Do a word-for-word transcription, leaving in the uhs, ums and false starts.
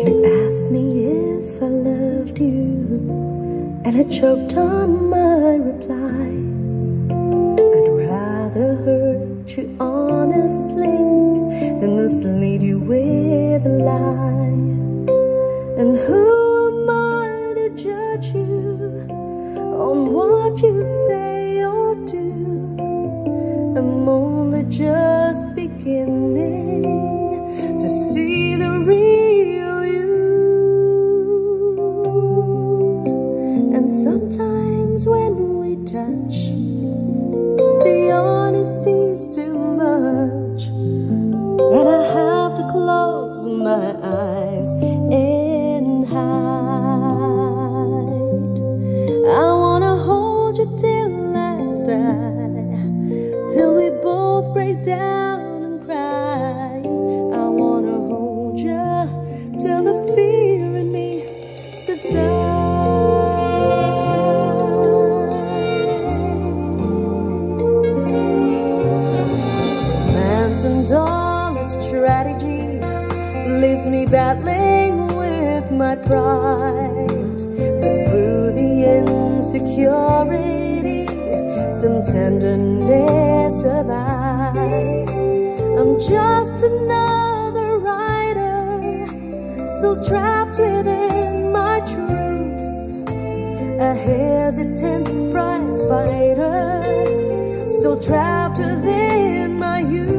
You asked me if I loved you, and I choked on my reply. I'd rather hurt you honestly than mislead you with a lie. And who am I to judge you on what you say or do? I'm only just beginning to see the real you. And sometimes when we touch, the honesty's too much, and I have to close my eyes and hide. I wanna hold you till I die, till we both break down and cry. I wanna hold you till the fear in me subsides. Manson doll, its strategy leaves me battling with my pride. But through the insecurity, some tenderness survives. I'm just another writer, still trapped within my truth, a hesitant prize fighter, still trapped within my youth.